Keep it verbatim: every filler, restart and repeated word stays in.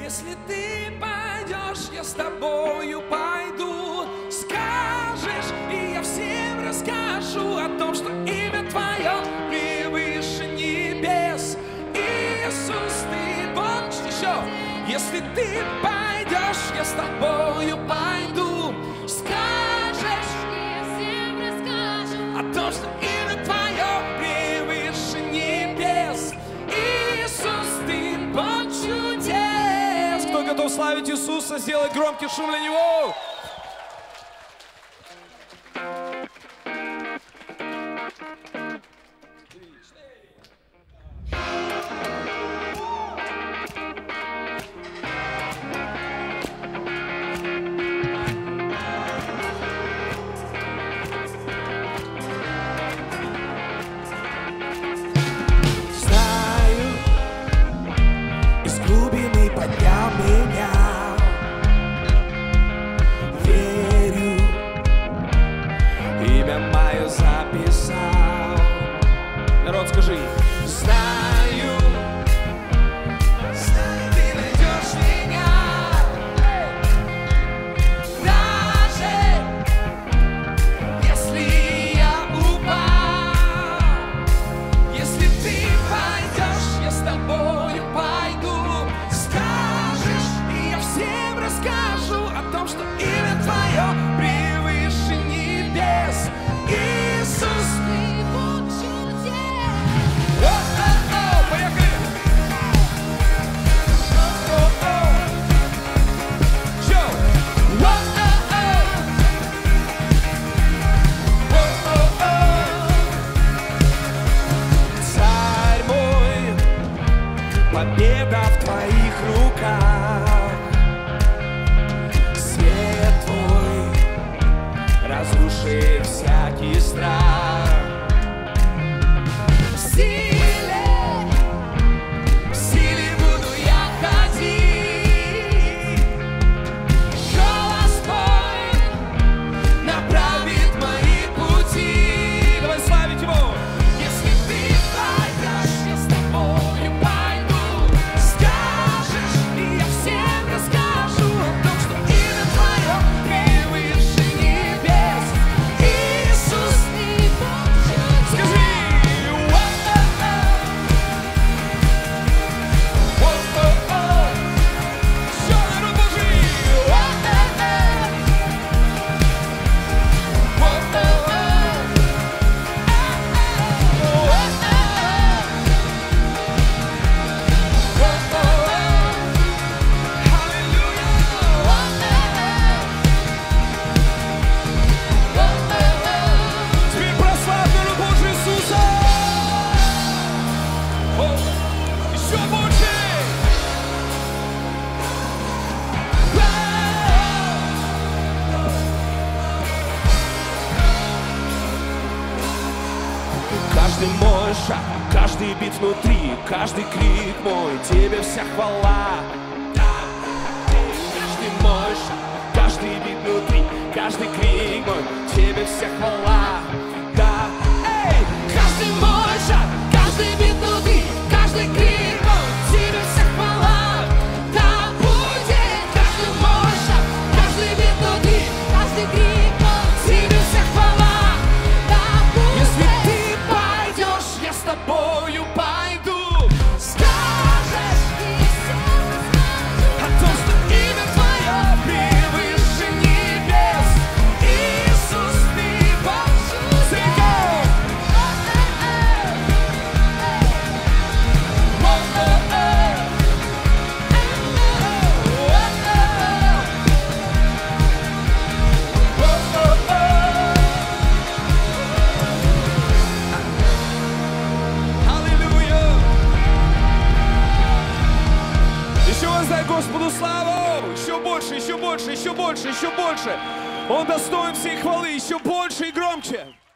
Если ты пойдешь, я с тобою пойду. Скажешь, и я всем расскажу о том, что имя твое превыше небес. Иисус, ты Бог. Еще. Если ты пойдешь, я с тобою пойду. Скажешь, И я всем расскажу о том, что имя твое превыше небес. Иисус, ты Бог чудес. Кто готов славить Иисуса, сделать громкий шум для Него. Поднял меня, верю, имя мое записал. Народ, скажи, знаю, знаю, ты найдешь меня, даже если я упал. Если ты пойдешь, я с тобою пойду. Расскажу о том, что имя твое превыше небес. Иисус, ты Бог чудес. О-о-о, поехали! О-о-о. Йоу! О-о-о. О-о-о. Царь мой, победа в твоих руках. Разруши всякий страх. В силе, в силе буду я ходить. Голос твой направит мои пути. Давай славить Его. Если ты пойдешь, я с тобою пойду. Скажешь, и я всем расскажу о том, что имя твое превыше небес. Каждый мой шаг, каждый бит внутри, каждый крик мой, тебе вся хвала. Каждый мой шаг, каждый бит внутри, каждый крик мой, тебе вся хвала. Да, эй! Каждый мой шаг, каждый бит внутри, каждый крик мой, тебе вся хвала. Да будет каждый мой шаг, каждый бит внутри, каждый крик мой, тебе вся хвала. С тобою пойду. Скажешь, о том, что имя твое превыше небес. Иисус, ты Бог чудес. Воздай Господу славу! Еще больше, еще больше, еще больше, еще больше! Он достоин всей хвалы, еще больше и громче!